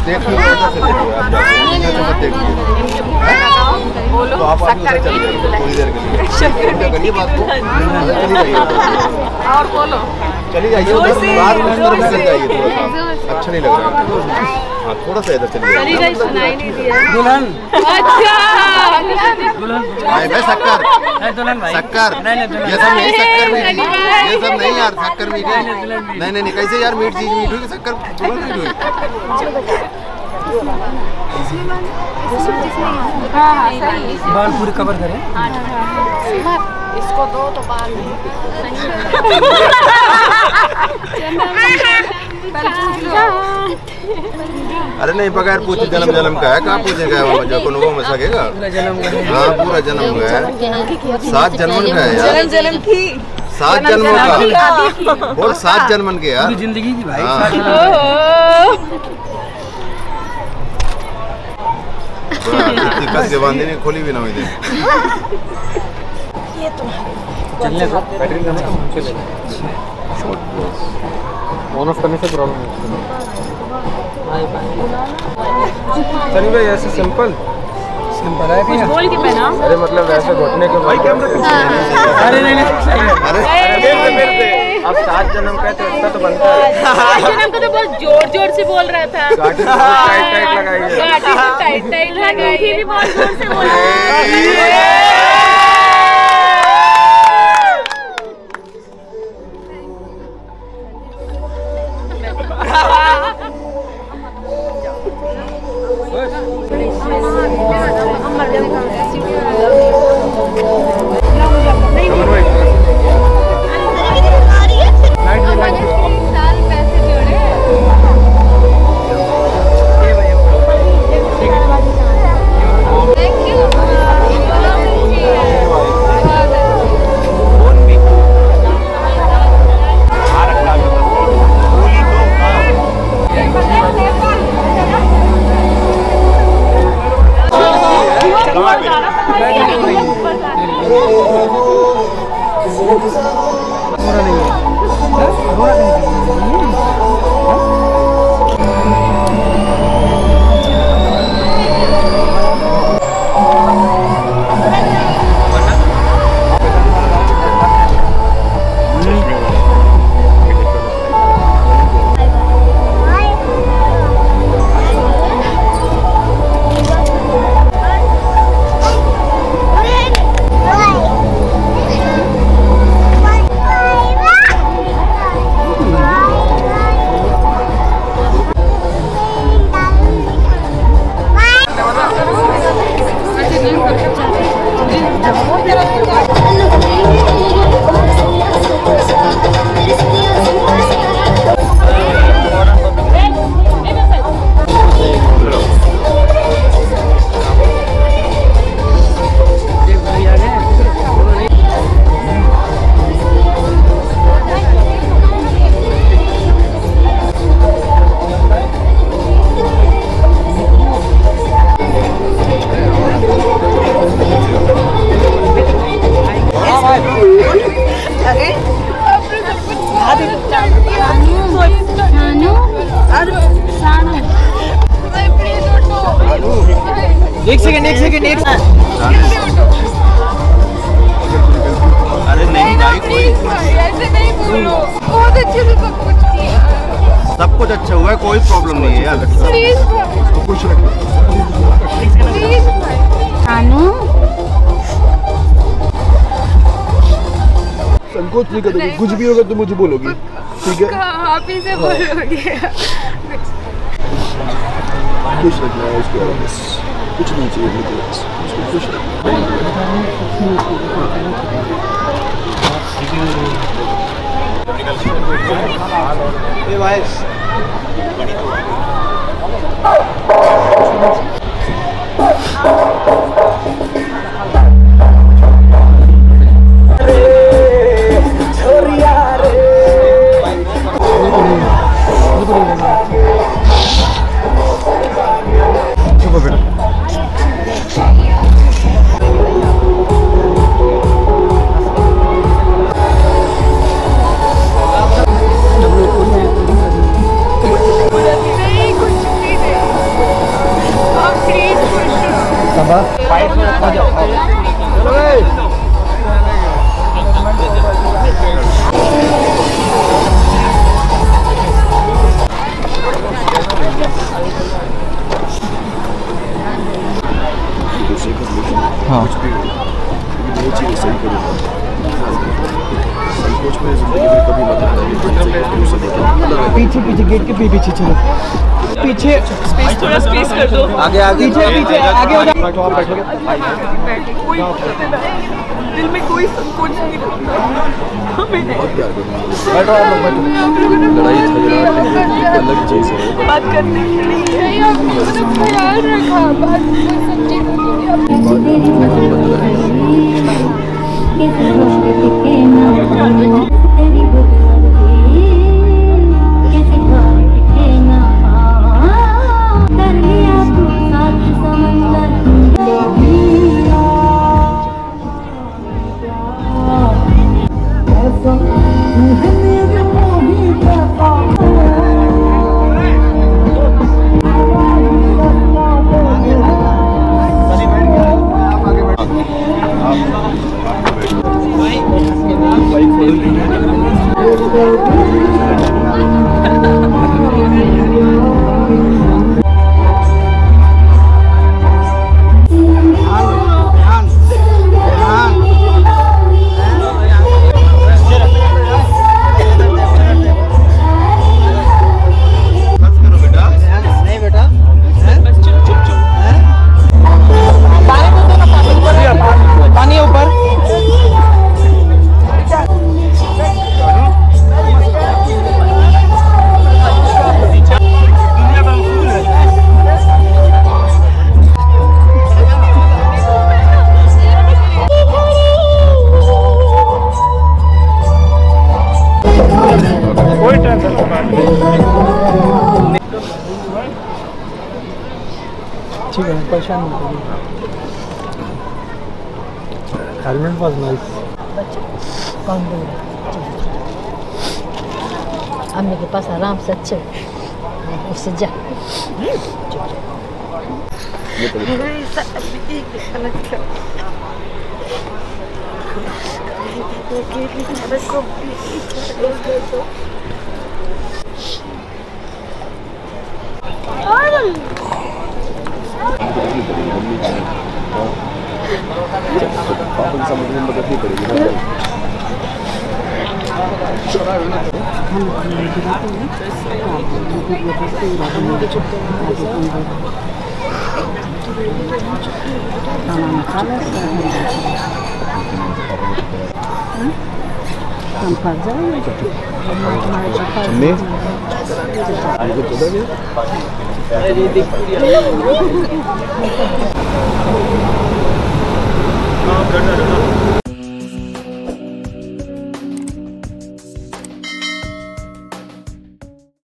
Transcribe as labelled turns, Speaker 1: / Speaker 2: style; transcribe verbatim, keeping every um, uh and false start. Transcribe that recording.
Speaker 1: देखिए मत देखिए, तो आप आगे उधर चले जाइए थोड़ी देर के लिए, करिए बात को, चली जाइए
Speaker 2: और बोलो,
Speaker 1: चली जाइए उधर बाहर में अंदर चल जाइए, थोड़ा सा अच्छा नहीं लग रहा है। हाँ थोड़ा सा इधर चलिए।
Speaker 2: सुनाई नहीं दिया
Speaker 3: दुल्हन।
Speaker 2: अच्छा
Speaker 1: भाई भाई शक्कर
Speaker 3: दुल्हन भाई
Speaker 1: शक्कर, ये सब नहीं शक्कर मीठी, ये सब नहीं यार शक्कर मीठी, नहीं नहीं नहीं कैसे यार मीठ चीज मीठ हुई, शक्कर मीठ हुई।
Speaker 3: बाल पूरे कवर करें,
Speaker 2: इसको दो तो बाल नहीं।
Speaker 1: अरे नहीं बगैर पूछे जन्म जन्म का है, कहाँ पूछेगा जो को वो में सकेगा। हाँ पूरा जन्म का है, सात जन्मन का है यार,
Speaker 2: जन्म जन्म की
Speaker 1: सात जन्मों का, बोल सात जन्मन के यार,
Speaker 3: जिंदगी की भाई।
Speaker 1: कस जवान नहीं खोली भी ना हुई थी।
Speaker 3: चलने का बैटरी ऑन ऑफ करने से प्रॉब्लम है। चलिए भाई ऐसे सिंपल सिंपल है क्या?
Speaker 2: बोल के पहना।
Speaker 3: अरे मतलब ऐसे घुटने के भाई कैमरा पीछे। अरे नहीं नहीं
Speaker 1: अरे
Speaker 3: अब सात जन्म का तो इतना तो बनता है।
Speaker 2: सात जन्म का तो बहुत जोर जोर से बोल रहा था।
Speaker 3: गाड़ी टाइट टाइट लगाइए,
Speaker 2: गाड़ी टाइट टाइट लगाइए, भी बहुत जोर से बोल रहा
Speaker 3: एक सेकंड एक सेकंड एक
Speaker 1: अरे नहीं भाई कोई
Speaker 2: ऐसे नहीं बोलो, बहुत अच्छे से सब कुछ किया,
Speaker 1: सब कुछ अच्छा हुआ है, कोई प्रॉब्लम नहीं है यार।
Speaker 2: प्लीज
Speaker 1: कुछ रखो
Speaker 2: प्लीज
Speaker 4: अनु
Speaker 1: संकोच नहीं करोगी, कुछ भी होगा तो मुझे बोलोगी, ठीक है?
Speaker 2: आप ही से बोलोगे।
Speaker 1: खुश रखना है उसको, बस कुछ नहीं चाहिए मुझे, उसको खुश रखना। ए भाई
Speaker 3: पीछे पीछे गेट के पीछे चलो पीछे
Speaker 2: स्पेस थोड़ा स्पेस कर दो
Speaker 1: आगे आगे
Speaker 3: पीछे पीछे आगे हो जाओ
Speaker 1: बैठो आप बैठो
Speaker 2: कोई दिल में कोई संकोच नहीं रखता हमें
Speaker 1: बैठो आप लोग बैठो लड़ाई झगड़ा अलग चीज है
Speaker 2: बात करने के लिए
Speaker 4: ख्याल रखा बात सच्ची
Speaker 3: ठीक है परेशान मत होइए हेलमेट वाज नाइस
Speaker 4: कौन बोल अम्मी के पास आराम से अच्छे उससे जा
Speaker 1: पापा की समझ में मदद नहीं पड़ेगी ना
Speaker 4: हम फंस जाएंगे
Speaker 1: चलने